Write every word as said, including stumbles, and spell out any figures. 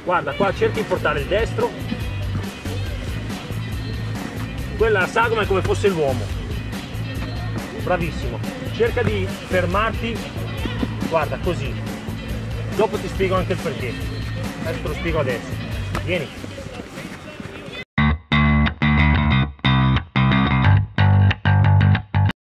Guarda qua, cerchi di portare il destro, quella la sagoma è come fosse l'uomo, bravissimo, cerca di fermarti, guarda così, dopo ti spiego anche il perché, adesso te lo spiego adesso, vieni.